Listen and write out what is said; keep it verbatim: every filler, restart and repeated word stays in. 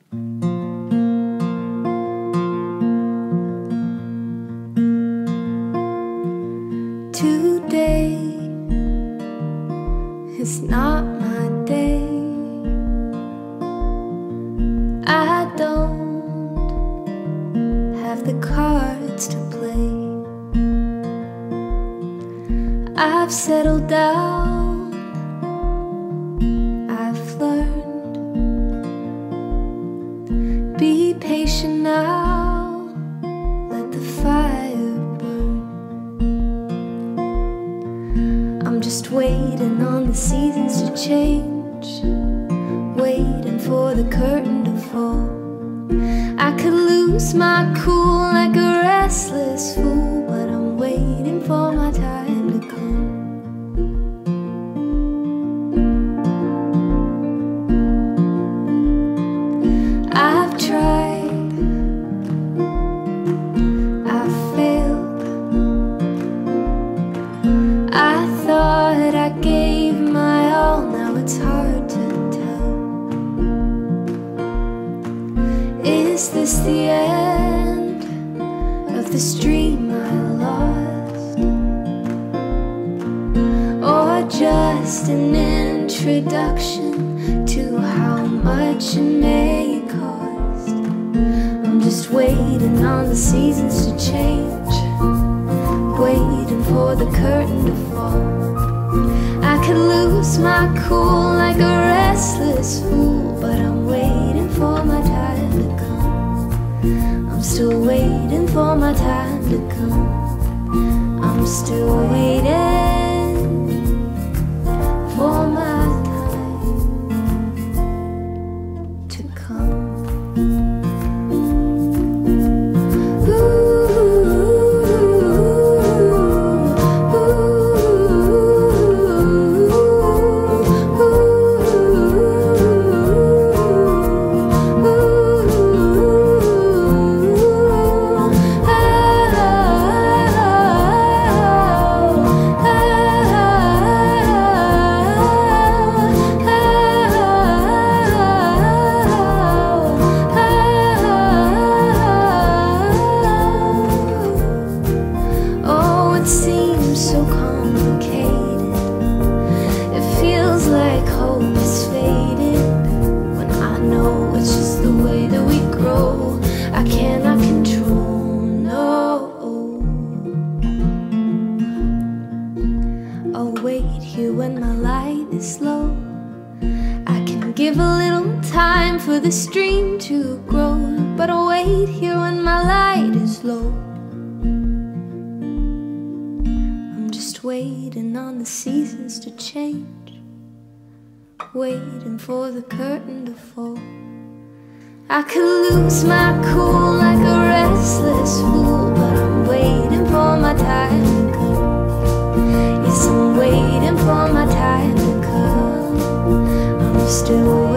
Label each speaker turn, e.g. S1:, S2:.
S1: Today is not my day. I don't have the cards to play. I've settled down, I've learned. Be patient now, let the fire burn. I'm just waiting on the seasons to change, waiting for the curtain to fall. I could lose my cool like a restless fool, but I'm waiting for my time to come. I've tried, I've failed. I thought I gave my all, now it's hard to tell. Is this the end of the stream I lost, or just an introduction to how much it may cost? I'm just waiting on the seasons to change, waiting for the curtain to fall. I could lose my cool like a restless fool, but I'm waiting for my time to come. I'm still waiting for my time to come. I'm still waiting for my time to come. It seems so complicated. It feels like hope is faded, when I know it's just the way that we grow. I cannot control, no. I'll wait here when my light is low. I can give a little time for the stream to grow, but I'll wait here when my light is low. Just waiting on the seasons to change, waiting for the curtain to fall. I could lose my cool like a restless fool, but I'm waiting for my time to come. Yes, I'm waiting for my time to come. I'm still waiting.